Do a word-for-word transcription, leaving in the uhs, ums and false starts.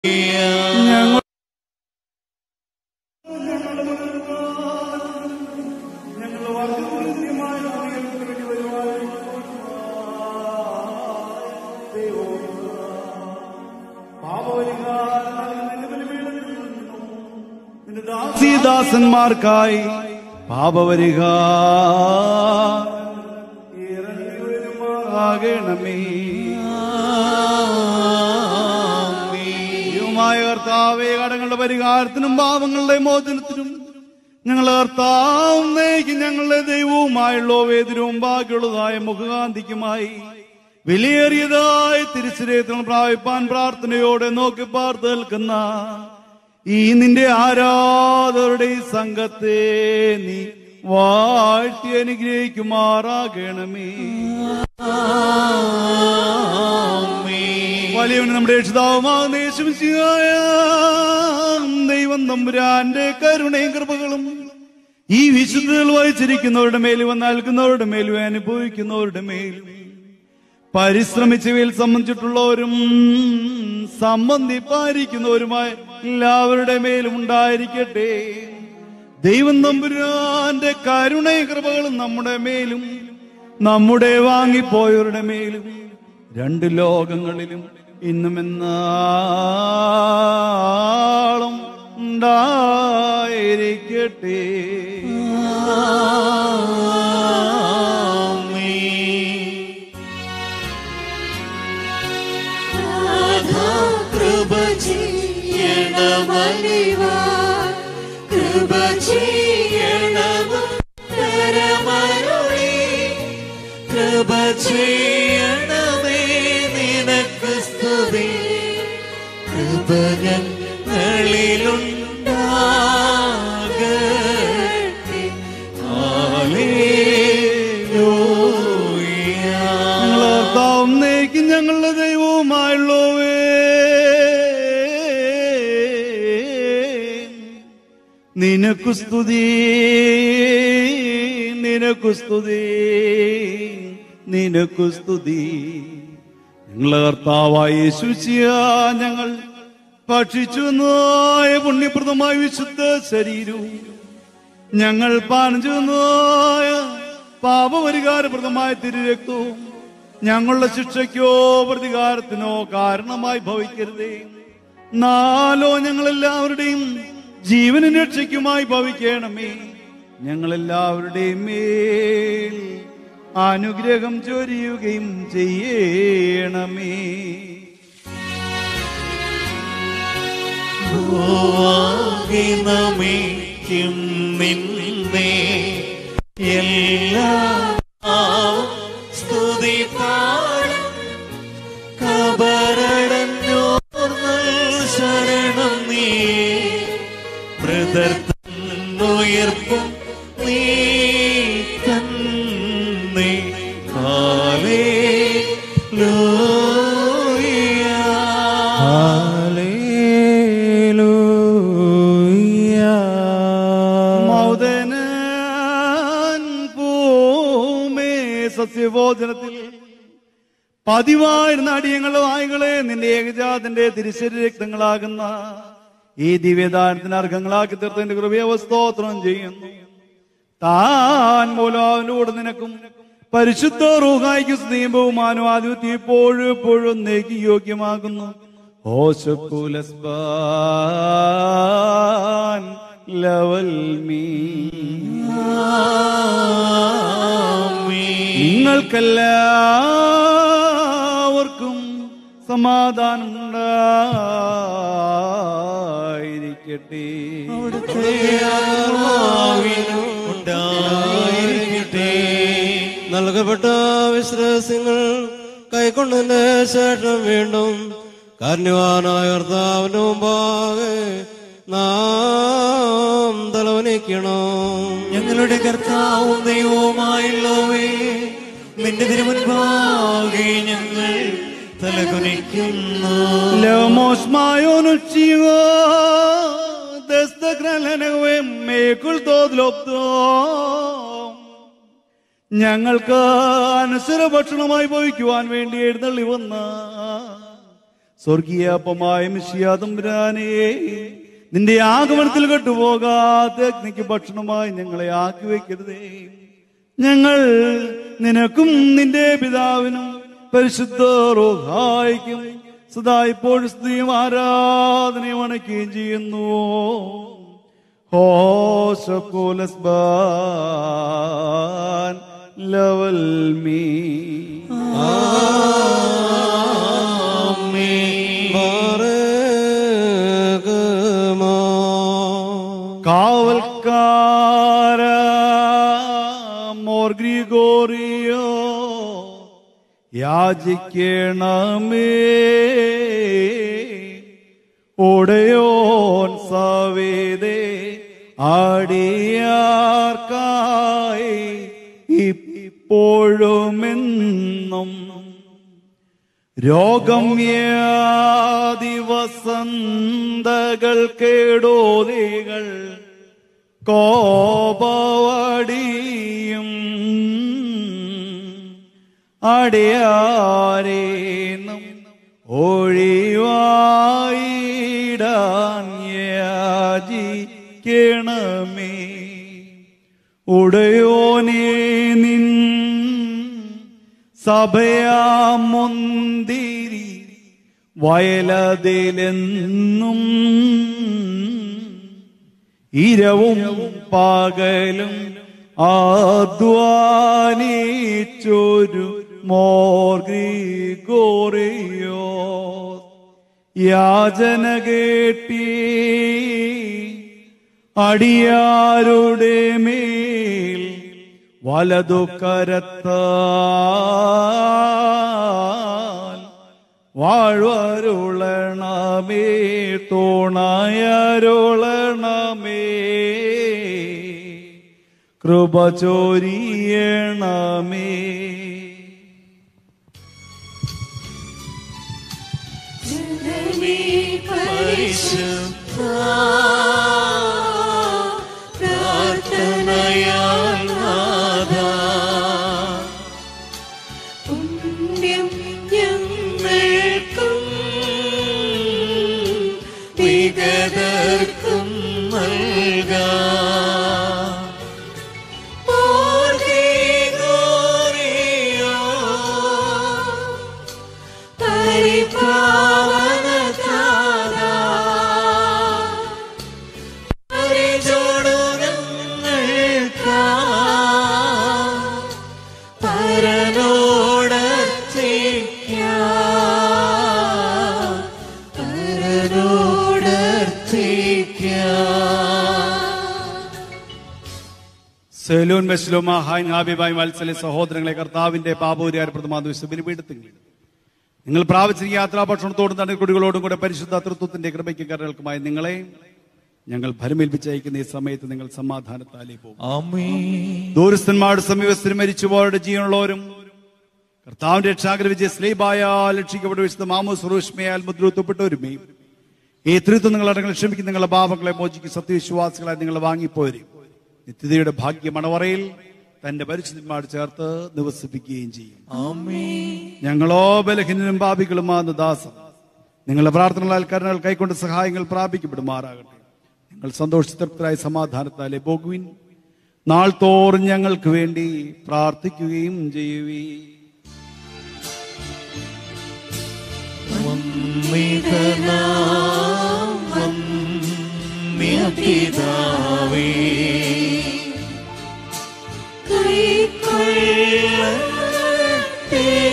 ഞങ്ങൾ ദാസന്മാർക്കായി പാപവരിക ആകണമേ. കർത്താവേ, കടങ്ങളുടെ പരിഹാരത്തിനും പാപങ്ങളുടെ മോചനത്തിനും ഞങ്ങളെ കർത്താവിനേക്ക് ഞങ്ങളുടെ ദൈവവുമായുള്ള വേദിനും ബാക്കിയുള്ളതായ മുഖകാന്തിക്കുമായി വിലയേറിയതായ തിരിച്ചറിയത്തിൽ പ്രാപിപ്പാൻ പ്രാർത്ഥനയോടെ നോക്കി പാർത്ത് നിൽക്കുന്ന ഈ നിന്റെ ആരാധകരുടെ ഈ സംഘത്തെ നീ വാഴ്ത്തി അനുഗ്രഹിക്കുമാറാകണമേ. വലിയവന് നമ്മുടെ രക്ഷിതാവുമാകുന്ന യേശുമിശിഹായ ദൈവം തമ്പുരാന്റെ കരുണയും കൃപകളും ഈ വിശുദ്ധതകൾ വഹിച്ചിരിക്കുന്നവരുടെ മേലും വന്ന് നൽകുന്നവരുടെ മേലും അനുഭവിക്കുന്നവരുടെ മേലും പരിശ്രമിച്ചവയിൽ സംബന്ധിച്ചിട്ടുള്ളവരും സംബന്ധിപ്പായിരിക്കുന്നവരുമായ എല്ലാവരുടെ മേലും ഉണ്ടായിരിക്കട്ടെ. ദൈവം തമ്പുരാന്റെ കരുണയും കൃപകളും നമ്മുടെ മേലും നമ്മുടെ വാങ്ങിപ്പോയവരുടെ മേലും രണ്ട് ലോകങ്ങളിലും ഇന്നും എന്നാളും ഉണ്ടായിരിക്കട്ടെ. കൃപ ചെയ്യണമലിവാ, കൃപ ചെയ്യണമ കരമരുളി, കൃപ ചെയ്യണമേ നിനക്ക് സ്തുതി, കൃപ ഞങ്ങളിലുണ്ടാകട്ടെ. ഹല്ലേലൂയ. ഞങ്ങളേക്ക് ഞങ്ങളുടെ ദൈവവുമായുള്ളവേ, നിനക്കു സ്തുതി, നിനക്കു സ്തുതി, നിനക്കു സ്തുതി. ഞങ്ങളെ കർത്താവായ യേശുമിശിഹാ, ഞങ്ങൾ ഭക്ഷിച്ചു നായ പുണ്യപ്രദമായ വിശുദ്ധ ശരീരവും ഞങ്ങൾ പാനം ചെയ്യുന്നതായ പാപപരിഹാരപ്രദമായ തിരുരക്തവും ഞങ്ങളുടെ ശിക്ഷയ്ക്കോ പ്രതികാരത്തിനോ കാരണമായി ഭവിക്കരുതേ. നാലോ ഞങ്ങളെല്ലാവരുടെയും ജീവനും രക്ഷയ്ക്കുമായി ഭവിക്കണമേ. ഞങ്ങളെല്ലാവരുടെയും മേൽ അനുഗ്രഹം ചൊരിയുകയും ചെയ്യണമേ. നമിക്കും നിന്നെ എല്ലാ സ്തുതി പാടും, കബറടഞ്ഞോർന്നൽ ശരണം നീ, മൃതർത്തന്നുയർപ്പും നീ തന്നെ. Hallelujah, hallelujah. മൗദനാൻ ഭൂമേ സസ്യഭോജനത്തിൽ പതിവായിരുന്ന അടിയങ്ങളുടെ വായുകളെ നിന്റെ ഏകജാതന്റെ തിരുശരീര രക്തങ്ങളാകുന്ന ഈ ദിവ്യദാനത്തിന് അർഹങ്ങളാക്കി തീർത്തതിന്റെ കൃപയെ സ്തോത്രം ചെയ്യുന്നു. താൻ മൂലം അവന്റെ കൂടെ നിനക്കും പരിശുദ്ധ റൂഹായിക്ക് സ്നേഹവും ബഹുമാനവും ആധിപത്യം ഇപ്പോഴും എപ്പോഴും നേക്ക് യോഗ്യമാകുന്നു. ഓശക്കുലസ്ബാൻ ലവൽ മീ. നിങ്ങൾക്കെല്ലാവർക്കും സമാധാനം ഉണ്ടായിരിക്കട്ടെ. ഉണ്ടായിരിക്കട്ടെ. നൽകപ്പെട്ട വിശ്വാസങ്ങൾ കൈക്കൊണ്ടതിന്റെ ശേഷം വീണ്ടും കാരുണ്യവാനായ കർത്താവിന്റെ മുമ്പാകെ നാം തലവനിക്കണം. ഞങ്ങളുടെ കർത്താവും ദൈവവുമായുള്ളവേ, നിന്റെ തിരുമുൻപാകെ ഞങ്ങൾ തലകുനിക്കുന്നു. ഞങ്ങൾക്ക് അനശ്വര ഭക്ഷണമായി ഭവിക്കുവാൻ വേണ്ടി എഴുന്നള്ളി വന്ന സ്വർഗീയപ്പമായ മിശിയാതമ്പുരാനെ, നിന്റെ ആഗമനത്തിൽ കെട്ടുപോകാതെ അഗ്നിക്ക് ഭക്ഷണമായി ഞങ്ങളെ ആക്കി വയ്ക്കരുതേ. ഞങ്ങൾ നിനക്കും നിന്റെ പിതാവിനും പരിശുദ്ധ റൂഹായിക്കും സദാ ഇപ്പോഴും സ്തുതിയും ആരാധനയും അണയ്ക്കുകയും ചെയ്യുന്നു. ഹോശകുലസ്ബാൻ ലവൽ മീ കാവൽക്കാര മോർ ഗ്രിഗോറിയോ യാചിക്കണമേ. ഒടയോൻ സവേദേ ആടിയാർക്കായി ഇപ്പോഴുമെന്നും രോഗം വ്യാധി വസന്തകൾ കേടോതികൾ കോപവടിയും അടിയാരേന്നും ഒഴിവായിടാൻ യാചിക്കണമേ. ഉടയോനേ നിൻ സഭയാമൊന്തിരി വയലതിലെന്നും ഇരവും പകലും ആദ്വാനിച്ചൊരു മോർ ഗ്രിഗോറിയോ യാചന കേട്ടി അടിയാരുടെ മേൽ വലതു കരത്താൽ വാഴ്വരുളണമേ. തുണയരുളണമേ. കൃപ ചൊരിയണമേ. പ്രാർത്ഥനയാൽ നാഥാ പുണ്യം ഞങ്ങൾക്കും വിഗതർക്കും നൽകാം. പരിപാവനതാ സെലൂൻ മെസ്ലുമ ഹായ് ഹാബിബായ് വത്സല സഹോദരങ്ങളെ, കർത്താവിന്റെ പാപൂര്യാരപ്രദമാദിവസം ബലിപീഠത്തിൽ നിങ്ങൾ പ്രാപിച്ചിരിക്കുന്ന യാത്രാഭക്ഷണത്തോടും തണ്ണീർക്കുടികളോടും കൂടെ പരിശുദ്ധ തൃത്വത്തിന്റെ കൃപയ്ക്ക് കരുണകൾക്കുമായി നിങ്ങളെ ഞങ്ങൾ ഭരമേൽപ്പിച്ചയക്കുന്ന ഈ സമയത്ത് നിങ്ങൾ സമാധാനത്താലേ പോകും. ദൂരസ്ഥന്മാരുടെ സമീപസ്ഥരും മരിച്ചുപോരുടെ ജീവനുള്ളവരും കർത്താവിന്റെ രക്ഷാകര വിജയ സ്ലീബായാൽ രക്ഷിക്കപ്പെട്ട വിശുദ്ധ മാമോസ് റൂഷ്മയാൽ മുദ്രൂത്തപ്പെട്ടവരുമേയും ഈ ത്രിത്വം നിങ്ങളടങ്ങൾ ക്ഷമിക്കും. നിങ്ങളുടെ പാപങ്ങളെ മോചിക്കും. സത്യവിശ്വാസികളായി നിങ്ങൾ വാങ്ങിപ്പോരും. നിത്യതയുടെ ഭാഗ്യ മണവറയിൽ തന്റെ പരിശുദ്ധന്മാർ ചേർത്ത് നിവസിപ്പിക്കുകയും ചെയ്യും. ഞങ്ങളോ ബലഹീനനും പാപികളുമാകുന്ന ദാസം നിങ്ങളുടെ പ്രാർത്ഥനകളാൽ കരുണകൾ കൈക്കൊണ്ട് സഹായങ്ങൾ പ്രാപിക്കപ്പെടുമാറാകട്ടെ. നിങ്ങൾ സന്തോഷതൃപ്തരായ സമാധാനത്താലെ പോകുവിൻ. നാൾ തോറും ഞങ്ങൾക്ക് വേണ്ടി പ്രാർത്ഥിക്കുകയും ചെയ്യുവീ. പിതാവേ കൈക്കൊള്ളട്ടെ